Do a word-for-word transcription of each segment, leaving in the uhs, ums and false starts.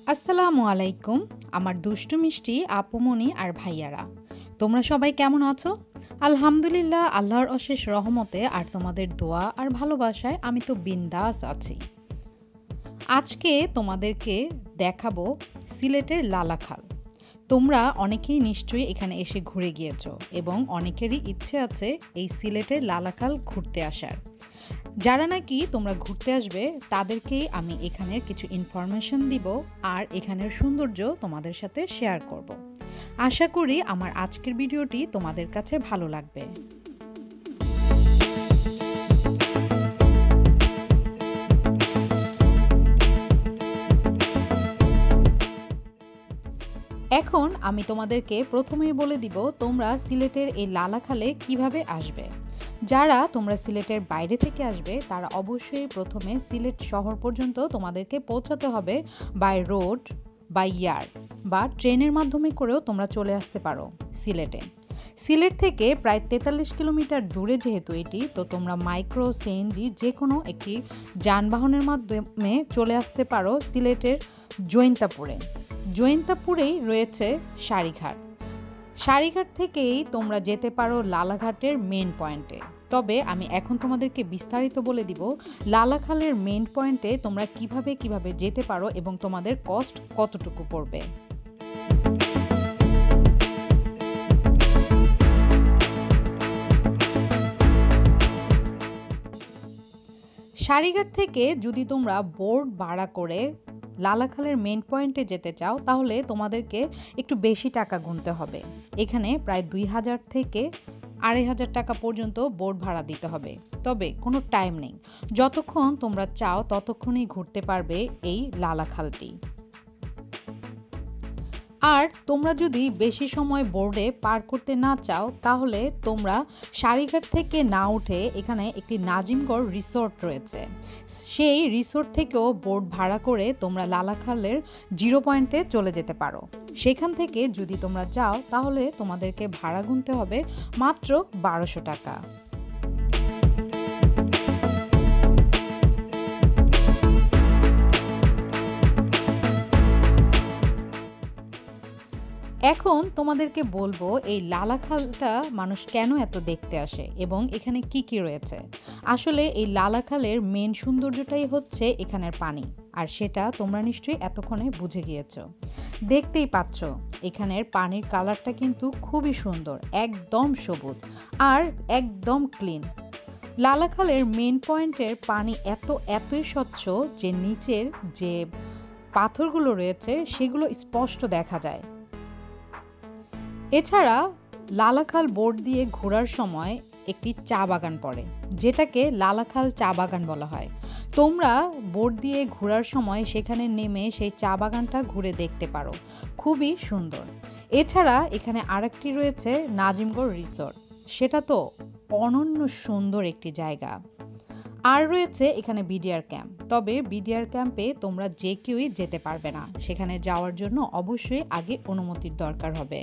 আসসালামু আলাইকুম আমার দুষ্টু মিষ্টি আপুমনি আর ভাইয়ারা, তোমরা সবাই কেমন আছো? আলহামদুলিল্লাহ, আল্লাহর অশেষ রহমতে আর তোমাদের দোয়া আর ভালোবাসায় আমি তো বিন্দাস আছি। আজকে তোমাদেরকে দেখাবো সিলেটের লালাখাল। তোমরা অনেকেই নিশ্চয়ই এখানে এসে ঘুরে গিয়েছো এবং অনেকেরই ইচ্ছে আছে এই সিলেটের লালাখাল ঘুরতে আসার। যারা নাকি তোমরা ঘুরতে আসবে তাদেরকেই আমি এখানের কিছু ইনফরমেশন দিব আর এখানের সৌন্দর্য তোমাদের সাথে শেয়ার করব। আশা করি আমার আজকের ভিডিওটি তোমাদের কাছে ভালো লাগবে। এখন আমি তোমাদেরকে প্রথমেই বলে দিব তোমরা সিলেটের এই লালাখালে কিভাবে আসবে। যারা তোমরা সিলেটের বাইরে থেকে আসবে তারা অবশ্যই প্রথমে সিলেট শহর পর্যন্ত তোমাদেরকে পৌঁছাতে হবে বাই রোড, বাই এয়ার বা ট্রেনের মাধ্যমে করেও তোমরা চলে আসতে পারো সিলেটে। সিলেট থেকে প্রায় তেতাল্লিশ কিলোমিটার দূরে যেহেতু এটি, তো তোমরা মাইক্রো, সিএনজি যে কোনো একটি যানবাহনের মাধ্যমে চলে আসতে পারো সিলেটের জৈন্তাপুরে। জৈন্তাপুরেই রয়েছে সারিঘাট। সারিঘাট থেকেই তোমরা যেতে পারো লালাঘাটের মেন পয়েন্টে। তবে আমি এখন তোমাদেরকে বিস্তারিত বলে দিব লালাখালের মেন পয়েন্টে তোমরা কিভাবে কিভাবে যেতে পারো এবং তোমাদের কস্ট কতটুকু পড়বে। সারিঘাট থেকে যদি তোমরা বোট ভাড়া করে লালাখালের মেন পয়েন্টে যেতে চাও তাহলে তোমাদেরকে একটু বেশি টাকা গুনতে হবে। এখানে প্রায় দুই হাজার থেকে আড়াই হাজার টাকা পর্যন্ত বোট ভাড়া দিতে হবে। তবে কোনো টাইম নেই, যতক্ষণ তোমরা চাও ততক্ষণই ঘুরতে পারবে এই লালাখালটি। আর তোমরা যদি বেশি সময় বোর্ডে পার করতে না চাও তাহলে তোমরা সারিঘাট থেকে না উঠে এখানে একটি নাজিমগড় রিসোর্ট রয়েছে, সেই রিসোর্ট থেকেও বোট ভাড়া করে তোমরা লালাখালের জিরো পয়েন্টে চলে যেতে পারো। সেখান থেকে যদি তোমরা যাও তাহলে তোমাদেরকে ভাড়া গুনতে হবে মাত্র বারোশো টাকা। এখন তোমাদেরকে বলবো এই লালাখালটা মানুষ কেন এত দেখতে আসে এবং এখানে কি কি রয়েছে। আসলে এই লালাখালের মেন সৌন্দর্যটাই হচ্ছে এখানের পানি, আর সেটা তোমরা নিশ্চয়ই এতক্ষণে বুঝে গিয়েছো। দেখতেই পাচ্ছ এখানের পানির কালারটা কিন্তু খুবই সুন্দর, একদম সবুজ আর একদম ক্লিন। লালাখালের মেন পয়েন্টের পানি এত এতই স্বচ্ছ যে নিচের যে পাথরগুলো রয়েছে সেগুলো স্পষ্ট দেখা যায়। এছাড়া লালাখাল বোট দিয়ে ঘোরার সময় একটি চা বাগান পড়ে, যেটাকে লালাখাল চা বাগান বলা হয়। তোমরা বোট দিয়ে ঘোরার সময় সেখানে নেমে সেই চা বাগানটা ঘুরে দেখতে পারো, খুবই সুন্দর। এছাড়া এখানে আরেকটি রয়েছে নাজিমগড় রিসোর্ট, সেটা তো অনন্য সুন্দর একটি জায়গা। আর রয়েছে এখানে বিডিআর ক্যাম্প। তবে বিডিআর ক্যাম্পে তোমরা যে কেউই যেতে পারবে না, সেখানে যাওয়ার জন্য অবশ্যই আগে অনুমতির দরকার হবে।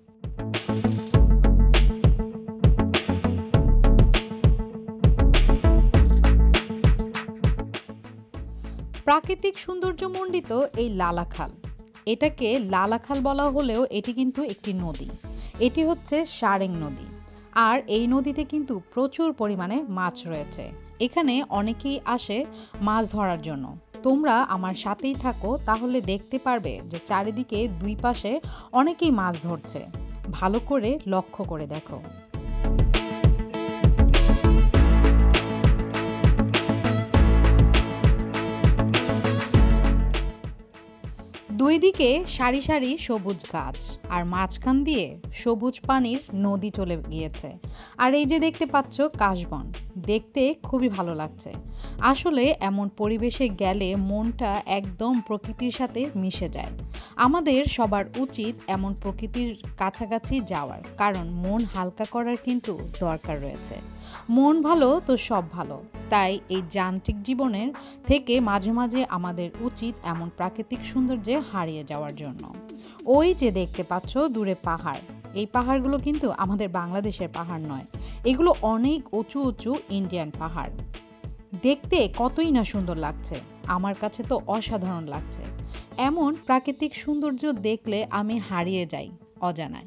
প্রাকৃতিক সৌন্দর্যমণ্ডিত এই লালাখাল, এটাকে লালাখাল বলা হলেও এটি কিন্তু একটি নদী। এটি হচ্ছে সারেং নদী, আর এই নদীতে কিন্তু প্রচুর পরিমাণে মাছ রয়েছে। এখানে অনেকেই আসে মাছ ধরার জন্য। তোমরা আমার সাথেই থাকো তাহলে দেখতে পারবে যে চারিদিকে দুই পাশে অনেকেই মাছ ধরছে। ভালো করে লক্ষ্য করে দেখো। দুই দিকে সারি সারি সবুজ গাছ আর মাঝখান দিয়ে সবুজ পানির নদী চলে গিয়েছে। আর এই যে দেখতে পাচ্ছ কাশবন, দেখতে খুবই ভালো লাগছে। আসলে এমন পরিবেশে গেলে মনটা একদম প্রকৃতির সাথে মিশে যায়। আমাদের সবার উচিত এমন প্রকৃতির কাছাকাছি যাওয়ার, কারণ মন হালকা করার কিন্তু দরকার রয়েছে। মন ভালো তো সব ভালো। তাই এই যান্ত্রিক জীবনের থেকে মাঝে মাঝে আমাদের উচিত এমন প্রাকৃতিক সৌন্দর্যে হারিয়ে যাওয়ার জন্য। ওই যে দেখতে পাচ্ছ দূরে পাহাড়, এই পাহাড়গুলো কিন্তু আমাদের বাংলাদেশের পাহাড় নয়, এগুলো অনেক উঁচু উঁচু ইন্ডিয়ান পাহাড়। দেখতে কতই না সুন্দর লাগছে, আমার কাছে তো অসাধারণ লাগছে। এমন প্রাকৃতিক সৌন্দর্য দেখলে আমি হারিয়ে যাই অজানায়।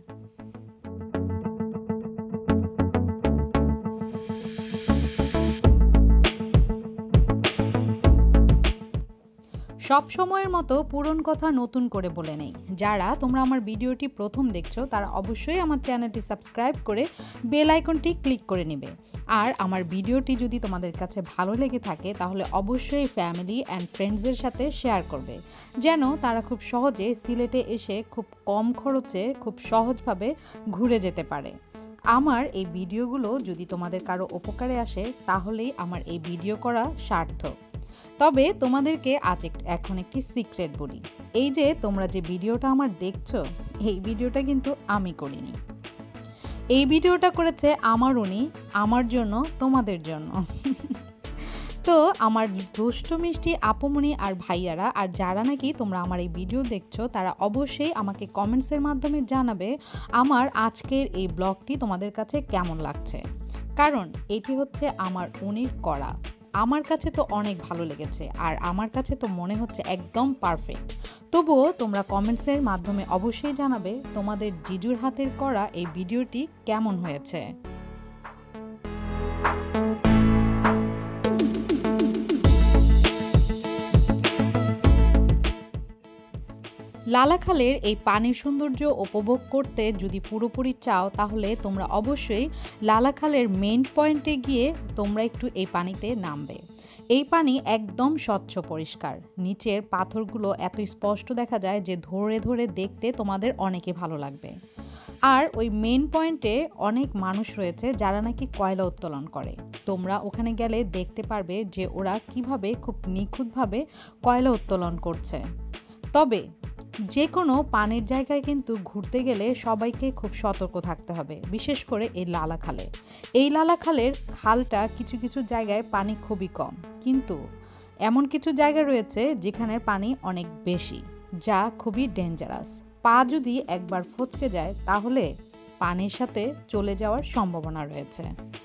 সব সময়ের মতো পুরনো কথা নতুন করে বলে নেই। যারা তোমরা আমার ভিডিওটি প্রথম দেখছো তারা অবশ্যই আমার চ্যানেলটি সাবস্ক্রাইব করে বেল আইকনটি ক্লিক করে নেবে। আর আমার ভিডিওটি যদি তোমাদের কাছে ভালো লেগে থাকে তাহলে অবশ্যই ফ্যামিলি অ্যান্ড ফ্রেন্ডসদের সাথে শেয়ার করবে, যেন তারা খুব সহজে সিলেটে এসে খুব কম খরচে খুব সহজভাবে ঘুরে যেতে পারে। আমার এই ভিডিওগুলো যদি তোমাদের কারো উপকারে আসে তাহলেই আমার এই ভিডিও করা সার্থক। তবে তোমাদেরকে আজ এখন একটি সিক্রেট বলি, এই যে তোমরা যে ভিডিওটা আমার দেখছো এই ভিডিওটা কিন্তু আমি করিনি। এই ভিডিওটা করেছে আমার উনি, আমার জন্য, তোমাদের জন্য। তো আমার দুষ্ট মিষ্টি আপুমনি আর ভাইয়ারা আর যারা নাকি তোমরা আমার এই ভিডিও দেখছো তারা অবশ্যই আমাকে কমেন্টসের মাধ্যমে জানাবে আমার আজকের এই ব্লগটি তোমাদের কাছে কেমন লাগছে। কারণ এটি হচ্ছে আমার উনির করা, আমার কাছে তো অনেক ভালো লেগেছে আর আমার কাছে তো মনে হচ্ছে একদম পারফেক্ট। তবুও তোমরা কমেন্টসের মাধ্যমে অবশ্যই জানাবে তোমাদের জিজুর হাতের করা এই ভিডিওটি কেমন হয়েছে। লালাখালের এই পানির সৌন্দর্য উপভোগ করতে যদি পুরোপুরি চাও তাহলে তোমরা অবশ্যই লালাখালের মেইন পয়েন্টে গিয়ে তোমরা একটু এই পানিতে নামবে। এই পানি একদম স্বচ্ছ পরিষ্কার, নিচের পাথরগুলো এত স্পষ্ট দেখা যায় যে ধরে ধরে দেখতে তোমাদের অনেকে ভালো লাগবে। আর ওই মেইন পয়েন্টে অনেক মানুষ রয়েছে যারা নাকি কয়লা উত্তোলন করে। তোমরা ওখানে গেলে দেখতে পারবে যে ওরা কিভাবে খুব নিখুঁতভাবে কয়লা উত্তোলন করছে। তবে যে কোনো পানির জায়গায় কিন্তু ঘুরতে গেলে সবাইকে খুব সতর্ক থাকতে হবে, বিশেষ করে এই লালাখালে। এই লালাখালের খালটা কিছু কিছু জায়গায় পানি খুবই কম, কিন্তু এমন কিছু জায়গা রয়েছে যেখানের পানি অনেক বেশি, যা খুবই ডেঞ্জারাস। পা যদি একবার ফচকে যায় তাহলে পানির সাথে চলে যাওয়ার সম্ভাবনা রয়েছে।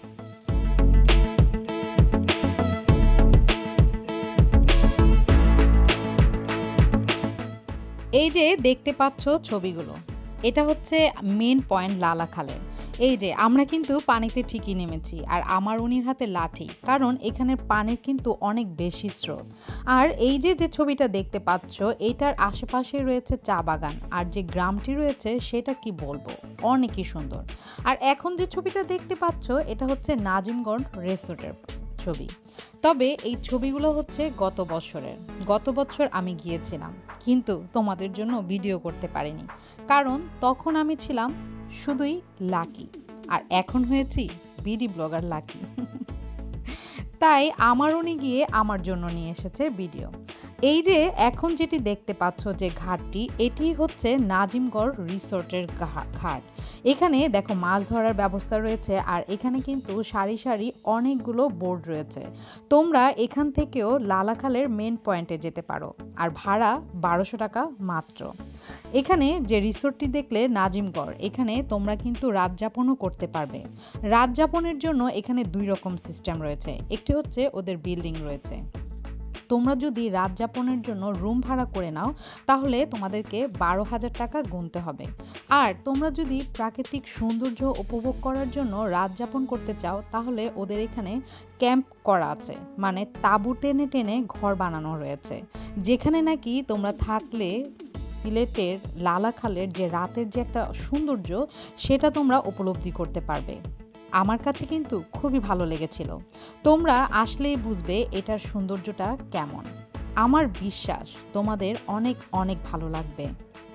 এই যে দেখতে পাচ্ছ ছবিগুলো, এটা হচ্ছে মেন পয়েন্ট লালাখালের। এই যে আমরা কিন্তু পানিতে ঠিকই নেমেছি আর আমার উনির হাতে লাঠি, কারণ এখানের পানির কিন্তু অনেক বেশি স্রোত। আর এই যে যে ছবিটা দেখতে পাচ্ছ এইটার আশেপাশে রয়েছে চা বাগান, আর যে গ্রামটি রয়েছে সেটা কি বলবো, অনেকই সুন্দর। আর এখন যে ছবিটা দেখতে পাচ্ছ এটা হচ্ছে নাজিমগঞ্জ রিসোর্টের ছবি। তবে এই ছবিগুলো হচ্ছে গত বছরের। গত বছর আমি গিয়েছিলাম কিন্তু তোমাদের জন্য ভিডিও করতে পারিনি, কারণ তখন আমি ছিলাম শুধুই লাকি আর এখন হয়েছি বিডি ব্লগার লাকি। তাই আমার উনি গিয়ে আমার জন্য নিয়ে এসেছে ভিডিও। এই যে এখন যেটি দেখতে পাচ্ছ যে ঘাটটি, এটি হচ্ছে নাজিমগড় রিসোর্টের ঘাট। এখানে দেখো মাছ ধরার ব্যবস্থা রয়েছে আর এখানে কিন্তু সারি সারি অনেকগুলো বোর্ড রয়েছে। তোমরা এখান থেকেও লালাখালের মেন পয়েন্টে যেতে পারো আর ভাড়া বারোশো টাকা মাত্র। এখানে যে রিসোর্টটি দেখলে নাজিমগড়, এখানে তোমরা কিন্তু রাত যাপনও করতে পারবে। রাত যাপনের জন্য এখানে দুই রকম সিস্টেম রয়েছে, একটি হচ্ছে ওদের বিল্ডিং রয়েছে। তোমরা যদি রাত যাপনের জন্য রুম ভাড়া করে নাও তাহলে তোমাদেরকে বারো হাজার টাকা গুনতে হবে। আর তোমরা যদি প্রাকৃতিক সৌন্দর্য উপভোগ করার জন্য রাত যাপন করতে চাও তাহলে ওদের এখানে ক্যাম্প করা আছে, মানে তাঁবু টেনে টেনে ঘর বানানো রয়েছে, যেখানে নাকি তোমরা থাকলে সিলেটের লালাখালের যে রাতের যে একটা সৌন্দর্য সেটা তোমরা উপলব্ধি করতে পারবে। আমার কাছে কিন্তু খুবই ভালো লেগেছিল। তোমরা আসলেই বুঝবে এটার সৌন্দর্যটা কেমন। আমার বিশ্বাস তোমাদের অনেক অনেক ভালো লাগবে।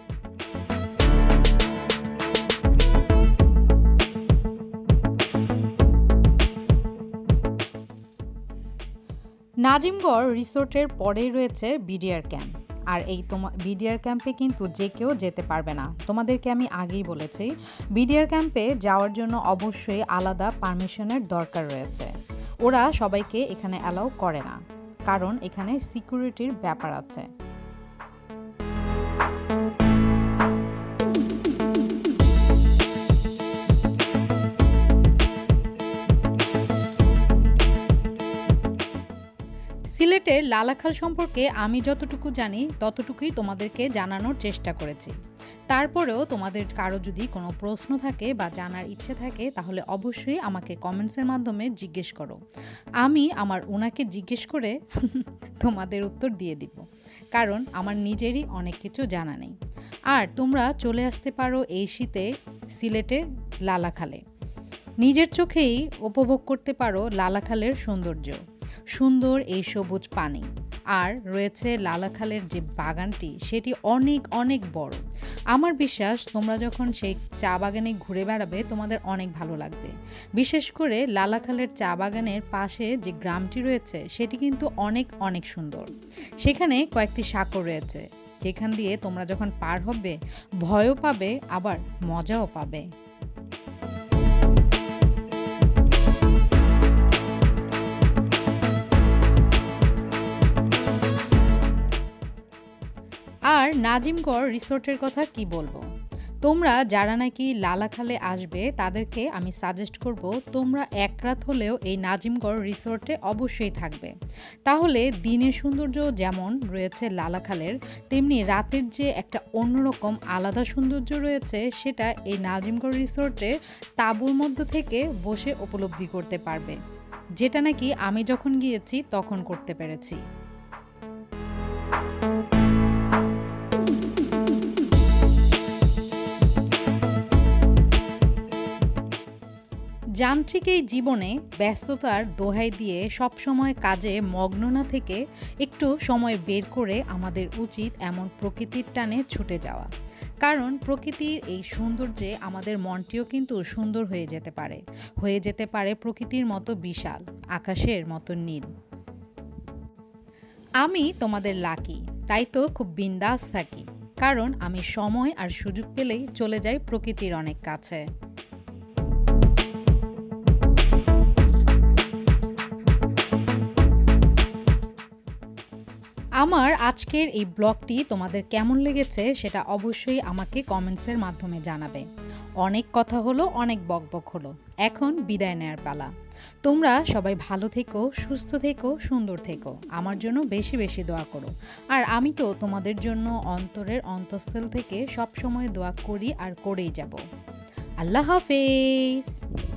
নাজিমগড় রিসোর্টের পরেই রয়েছে বিডিআর ক্যাম্প। আর এই তোমার বিডিআর ক্যাম্পে কিন্তু যে কেউ যেতে পারবে না, তোমাদেরকে আমি আগেই বলেছি। বিডিআর ক্যাম্পে যাওয়ার জন্য অবশ্যই আলাদা পারমিশনের দরকার রয়েছে। ওরা সবাইকে এখানে অ্যালাউ করে না, কারণ এখানে সিকিউরিটির ব্যাপার আছে। সিলেট সিলেটের লালাখাল সম্পর্কে আমি যতটুকু জানি ততটুকুই তোমাদেরকে জানানোর চেষ্টা করেছি। তারপরেও তোমাদের কারো যদি কোনো প্রশ্ন থাকে বা জানার ইচ্ছে থাকে তাহলে অবশ্যই আমাকে কমেন্টসের মাধ্যমে জিজ্ঞেস করো। আমি আমার ওনাকে জিজ্ঞেস করে তোমাদের উত্তর দিয়ে দিব, কারণ আমার নিজেরই অনেক কিছু জানা নেই। আর তোমরা চলে আসতে পারো এই শীতে সিলেটে লালাখালে, নিজের চোখেই উপভোগ করতে পারো লালাখালের সৌন্দর্য, সুন্দর এই সবুজ পানি। আর রয়েছে লালাখালের যে বাগানটি, সেটি অনেক অনেক বড়। আমার বিশ্বাস তোমরা যখন সেই চা বাগানে ঘুরে বেড়াবে তোমাদের অনেক ভালো লাগবে। বিশেষ করে লালাখালের চা বাগানের পাশে যে গ্রামটি রয়েছে সেটি কিন্তু অনেক অনেক সুন্দর। সেখানে কয়েকটি সাঁকো রয়েছে, যেখান দিয়ে তোমরা যখন পার হবে ভয়ও পাবে আবার মজাও পাবে। আর নাজিমগড় রিসোর্টের কথা কি বলবো, তোমরা যারা নাকি লালাখালে আসবে তাদেরকে আমি সাজেস্ট করব তোমরা এক রাত হলেও এই নাজিমগড় রিসোর্টে অবশ্যই থাকবে। তাহলে দিনের সৌন্দর্য যেমন রয়েছে লালাখালের, তেমনি রাতের যে একটা অন্যরকম আলাদা সৌন্দর্য রয়েছে সেটা এই নাজিমগড় রিসোর্টে তাঁবুর মধ্য থেকে বসে উপলব্ধি করতে পারবে, যেটা নাকি আমি যখন গিয়েছি তখন করতে পেরেছি। যান্ত্রিক এই জীবনে ব্যস্ততার দোহাই দিয়ে সবসময় কাজে মগ্ন না থেকে একটু সময় বের করে আমাদের উচিত এমন প্রকৃতির টানে ছুটে যাওয়া, কারণ প্রকৃতির এই সৌন্দর্যে আমাদের মনটিও কিন্তু সুন্দর হয়ে যেতে পারে, হয়ে যেতে পারে প্রকৃতির মতো বিশাল, আকাশের মতো নীল। আমি তোমাদের লাকি, তাই তো খুব বিন্দাস থাকি, কারণ আমি সময় আর সুযোগ পেলেই চলে যাই প্রকৃতির অনেক কাছে। আমার আজকের এই ব্লগটি তোমাদের কেমন লেগেছে সেটা অবশ্যই আমাকে কমেন্টসের মাধ্যমে জানাবে। অনেক কথা হলো, অনেক বকবক হলো, এখন বিদায় নেয়ার পালা। তোমরা সবাই ভালো থেকো, সুস্থ থেকো, সুন্দর থেকো, আমার জন্য বেশি বেশি দোয়া করো। আর আমি তো তোমাদের জন্য অন্তরের অন্তঃস্থল থেকে সব সময় দোয়া করি আর করেই যাব। আল্লাহ হাফেজ।